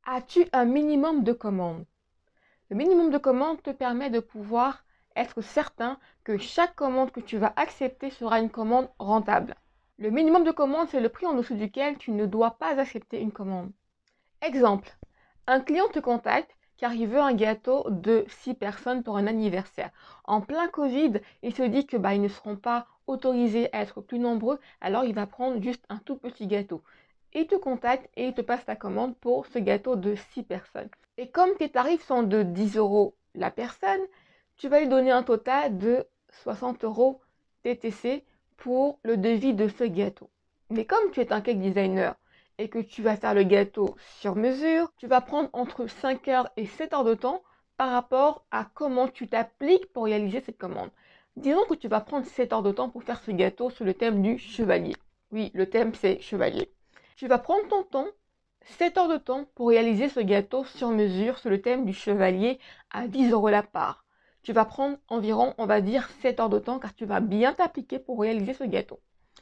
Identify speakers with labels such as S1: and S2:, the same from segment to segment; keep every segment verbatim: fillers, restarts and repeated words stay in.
S1: As-tu un minimum de commandes? Le minimum de commandes te permet de pouvoir être certain que chaque commande que tu vas accepter sera une commande rentable. Le minimum de commandes, c'est le prix en dessous duquel tu ne dois pas accepter une commande. Exemple, un client te contacte car il veut un gâteau de six personnes pour un anniversaire. En plein Covid, il se dit que bah, ils ne seront pas autorisés à être plus nombreux, alors il va prendre juste un tout petit gâteau. Il te contacte et il te passe ta commande pour ce gâteau de six personnes. Et comme tes tarifs sont de dix euros la personne, tu vas lui donner un total de soixante euros T T C pour le devis de ce gâteau. Mais comme tu es un cake designer et que tu vas faire le gâteau sur mesure, tu vas prendre entre cinq heures et sept heures de temps par rapport à comment tu t'appliques pour réaliser cette commande. Disons que tu vas prendre sept heures de temps pour faire ce gâteau sur le thème du chevalier. Oui, le thème c'est chevalier. Tu vas prendre ton temps, sept heures de temps pour réaliser ce gâteau sur mesure sur le thème du chevalier à dix euros la part. Tu vas prendre environ, on va dire, sept heures de temps car tu vas bien t'appliquer pour réaliser ce gâteau.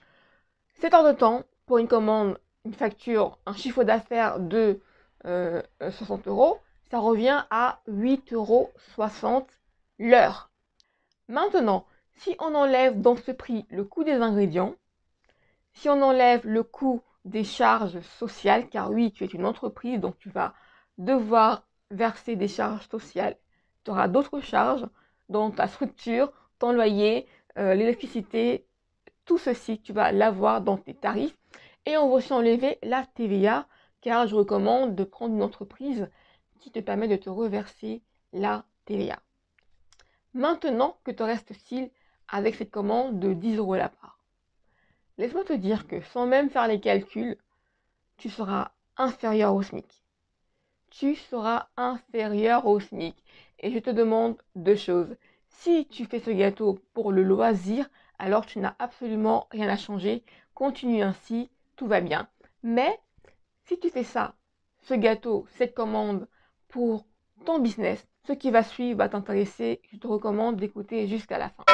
S1: sept heures de temps pour une commande, une facture, un chiffre d'affaires de euh, soixante euros, ça revient à huit euros soixante l'heure. Maintenant, si on enlève dans ce prix le coût des ingrédients, si on enlève le coût des charges sociales, car oui, tu es une entreprise, donc tu vas devoir verser des charges sociales. Tu auras d'autres charges dans ta structure, ton loyer, euh, l'électricité, tout ceci, tu vas l'avoir dans tes tarifs. Et on va aussi enlever la T V A, car je recommande de prendre une entreprise qui te permet de te reverser la T V A. Maintenant, que te reste-t-il avec cette commande de dix euros la part? Laisse-moi te dire que sans même faire les calculs, tu seras inférieur au SMIC. Tu seras inférieur au SMIC. Et je te demande deux choses. Si tu fais ce gâteau pour le loisir, alors tu n'as absolument rien à changer. Continue ainsi, tout va bien. Mais si tu fais ça, ce gâteau, cette commande pour ton business, ce qui va suivre va t'intéresser. Je te recommande d'écouter jusqu'à la fin.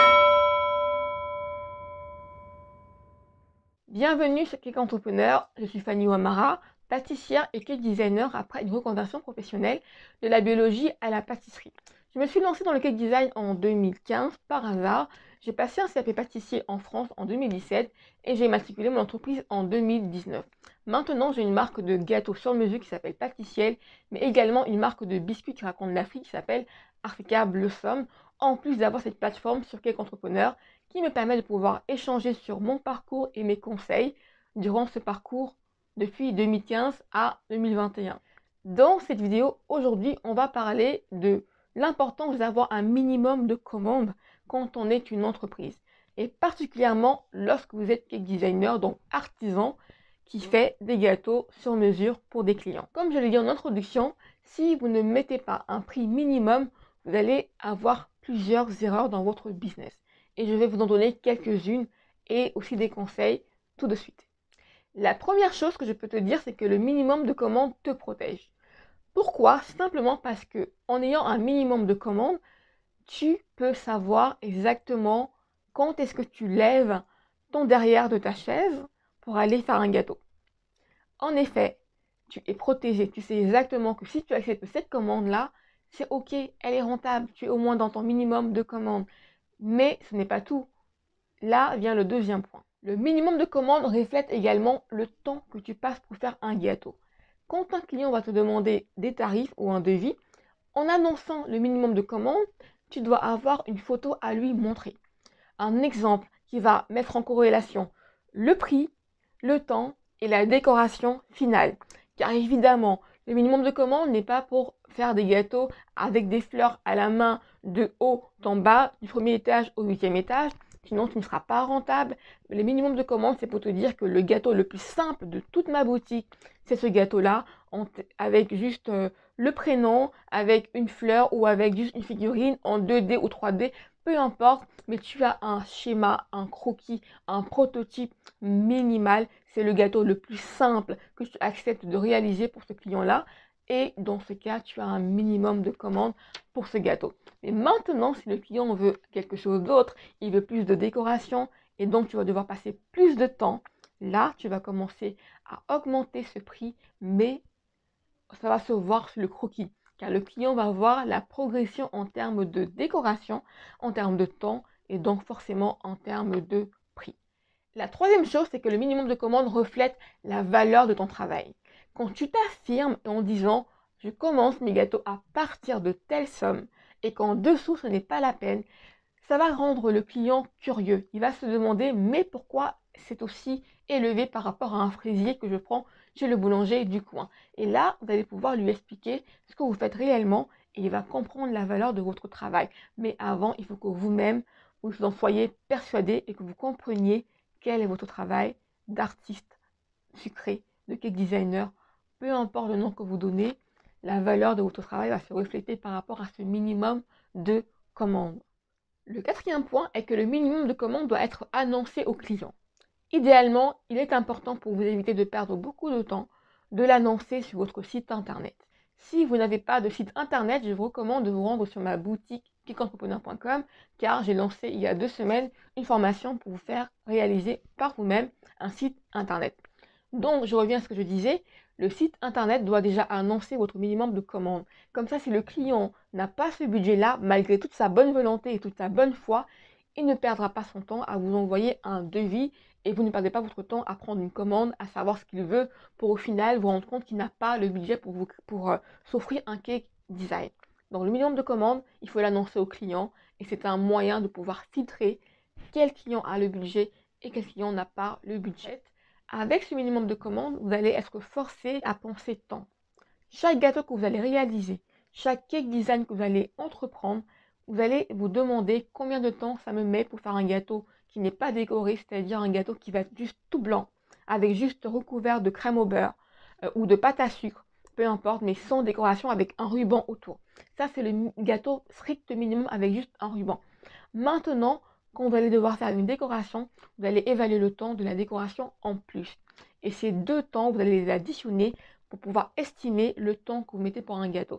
S1: Bienvenue chez Cake Entrepreneur, je suis Fanny Ouamara, pâtissière et cake designer après une reconversion professionnelle de la biologie à la pâtisserie. Je me suis lancée dans le cake design en deux mille quinze par hasard. J'ai passé un C A P pâtissier en France en deux mille dix-sept et j'ai matriculé mon entreprise en deux mille dix-neuf. Maintenant, j'ai une marque de gâteaux sur mesure qui s'appelle Pâtissiel, mais également une marque de biscuits qui raconte l'Afrique qui s'appelle Africa Blossom, en plus d'avoir cette plateforme sur Cake Entrepreneur qui me permet de pouvoir échanger sur mon parcours et mes conseils durant ce parcours depuis deux mille quinze à deux mille vingt et un. Dans cette vidéo, aujourd'hui, on va parler de l'importance d'avoir un minimum de commandes quand on est une entreprise. Et particulièrement lorsque vous êtes cake designer, donc artisan, qui fait des gâteaux sur mesure pour des clients. Comme je l'ai dit en introduction, si vous ne mettez pas un prix minimum, vous allez avoir plusieurs erreurs dans votre business. Et je vais vous en donner quelques-unes et aussi des conseils tout de suite. La première chose que je peux te dire, c'est que le minimum de commandes te protège. Pourquoi? Simplement parce que en ayant un minimum de commandes, tu peux savoir exactement quand est-ce que tu lèves ton derrière de ta chaise pour aller faire un gâteau. En effet, tu es protégé. Tu sais exactement que si tu acceptes cette commande-là, c'est OK, elle est rentable. Tu es au moins dans ton minimum de commandes. Mais ce n'est pas tout. Là vient le deuxième point. Le minimum de commandes reflète également le temps que tu passes pour faire un gâteau. Quand un client va te demander des tarifs ou un devis, en annonçant le minimum de commandes, tu dois avoir une photo à lui montrer. Un exemple qui va mettre en corrélation le prix, le temps et la décoration finale. Car évidemment, le minimum de commandes n'est pas pour faire des gâteaux avec des fleurs à la main de haut en bas, du premier étage au huitième étage. Sinon, tu ne seras pas rentable. Le minimum de commandes, c'est pour te dire que le gâteau le plus simple de toute ma boutique, c'est ce gâteau-là, avec juste euh, le prénom, avec une fleur ou avec juste une figurine en deux D ou trois D, peu importe, mais tu as un schéma, un croquis, un prototype minimal. C'est le gâteau le plus simple que tu acceptes de réaliser pour ce client-là. Et dans ce cas, tu as un minimum de commandes pour ce gâteau. Mais maintenant, si le client veut quelque chose d'autre, il veut plus de décoration et donc tu vas devoir passer plus de temps, là, tu vas commencer à augmenter ce prix, mais ça va se voir sur le croquis, car le client va voir la progression en termes de décoration, en termes de temps et donc forcément en termes de prix. La troisième chose, c'est que le minimum de commande reflète la valeur de ton travail. Quand tu t'affirmes en disant « je commence mes gâteaux à partir de telle somme » et qu'en dessous ce n'est pas la peine, ça va rendre le client curieux. Il va se demander « mais pourquoi c'est aussi élevé par rapport à un fraisier que je prends chez le boulanger du coin ?» Et là, vous allez pouvoir lui expliquer ce que vous faites réellement et il va comprendre la valeur de votre travail. Mais avant, il faut que vous-même, vous en soyez persuadé et que vous compreniez quel est votre travail d'artiste sucré, de cake designer. Peu importe le nom que vous donnez, la valeur de votre travail va se refléter par rapport à ce minimum de commandes. Le quatrième point est que le minimum de commandes doit être annoncé au client. Idéalement, il est important pour vous éviter de perdre beaucoup de temps de l'annoncer sur votre site internet. Si vous n'avez pas de site internet, je vous recommande de vous rendre sur ma boutique cake entrepreneur point com car j'ai lancé il y a deux semaines une formation pour vous faire réaliser par vous-même un site internet. Donc, je reviens à ce que je disais, le site internet doit déjà annoncer votre minimum de commandes. Comme ça, si le client n'a pas ce budget-là, malgré toute sa bonne volonté et toute sa bonne foi, il ne perdra pas son temps à vous envoyer un devis et vous ne perdez pas votre temps à prendre une commande, à savoir ce qu'il veut, pour au final vous rendre compte qu'il n'a pas le budget pour, vous, pour euh, s'offrir un cake design. Donc le minimum de commandes, il faut l'annoncer au client et c'est un moyen de pouvoir filtrer quel client a le budget et quel client n'a pas le budget. Avec ce minimum de commandes, vous allez être forcé à penser temps. Chaque gâteau que vous allez réaliser, chaque cake design que vous allez entreprendre, vous allez vous demander combien de temps ça me met pour faire un gâteau qui n'est pas décoré, c'est-à-dire un gâteau qui va être juste tout blanc, avec juste recouvert de crème au beurre euh, ou de pâte à sucre, peu importe, mais sans décoration avec un ruban autour. Ça, c'est le gâteau strict minimum avec juste un ruban. Maintenant, quand vous allez devoir faire une décoration, vous allez évaluer le temps de la décoration en plus. Et ces deux temps, vous allez les additionner pour pouvoir estimer le temps que vous mettez pour un gâteau.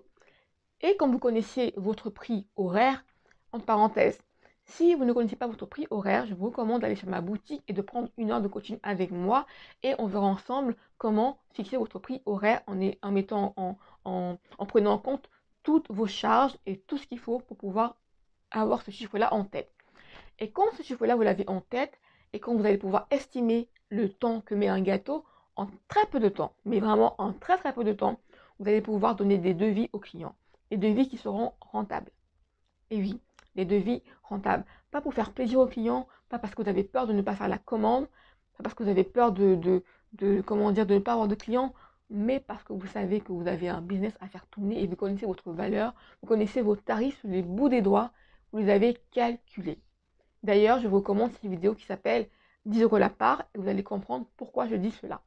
S1: Et quand vous connaissez votre prix horaire, entre parenthèses, si vous ne connaissez pas votre prix horaire, je vous recommande d'aller sur ma boutique et de prendre une heure de coaching avec moi et on verra ensemble comment fixer votre prix horaire en, est, en, mettant en, en, en prenant en compte toutes vos charges et tout ce qu'il faut pour pouvoir avoir ce chiffre-là en tête. Et quand ce chiffre-là, vous l'avez en tête et quand vous allez pouvoir estimer le temps que met un gâteau en très peu de temps, mais vraiment en très très peu de temps, vous allez pouvoir donner des devis aux clients. Des devis qui seront rentables. Et oui, des devis rentables. Pas pour faire plaisir aux clients, pas parce que vous avez peur de ne pas faire la commande, pas parce que vous avez peur de, de, de, comment dire, de ne pas avoir de clients, mais parce que vous savez que vous avez un business à faire tourner et vous connaissez votre valeur, vous connaissez vos tarifs sur les bouts des doigts, vous les avez calculés. D'ailleurs, je vous recommande cette vidéo qui s'appelle dix euros la part et vous allez comprendre pourquoi je dis cela.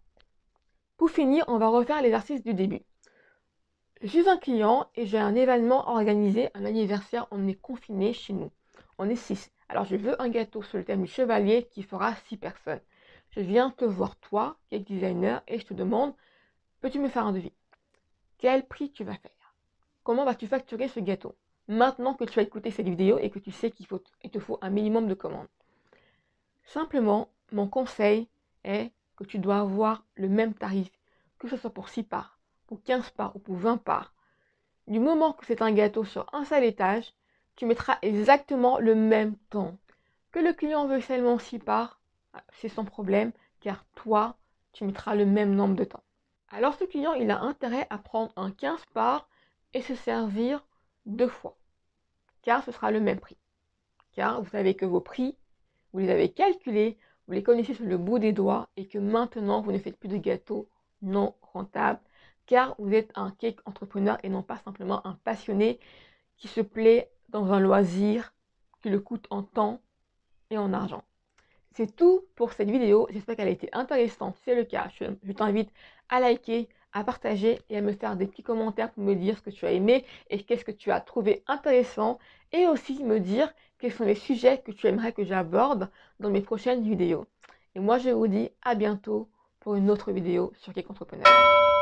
S1: Pour finir, on va refaire l'exercice du début. Je suis un client et j'ai un événement organisé, un anniversaire, on est confiné chez nous. On est six. Alors je veux un gâteau sur le thème du chevalier qui fera six personnes. Je viens te voir toi, cake designer, et je te demande, peux-tu me faire un devis? Quel prix tu vas faire? Comment vas-tu facturer ce gâteau? Maintenant que tu as écouté cette vidéo et que tu sais qu'il faut, il te faut un minimum de commandes. Simplement, mon conseil est que tu dois avoir le même tarif, que ce soit pour six parts, pour quinze parts ou pour vingt parts. Du moment que c'est un gâteau sur un seul étage, tu mettras exactement le même temps. Que le client veuille seulement six parts, c'est son problème, car toi, tu mettras le même nombre de temps. Alors ce client, il a intérêt à prendre un quinze parts et se servir deux fois, car ce sera le même prix. Car vous savez que vos prix, vous les avez calculés, vous les connaissez sur le bout des doigts et que maintenant, vous ne faites plus de gâteaux non rentables, car vous êtes un cake entrepreneur et non pas simplement un passionné qui se plaît dans un loisir qui le coûte en temps et en argent. C'est tout pour cette vidéo, j'espère qu'elle a été intéressante. Si c'est le cas, je, je t'invite à liker, à partager et à me faire des petits commentaires pour me dire ce que tu as aimé et qu'est-ce que tu as trouvé intéressant et aussi me dire quels sont les sujets que tu aimerais que j'aborde dans mes prochaines vidéos. Et moi je vous dis à bientôt pour une autre vidéo sur Cake Entrepreneur.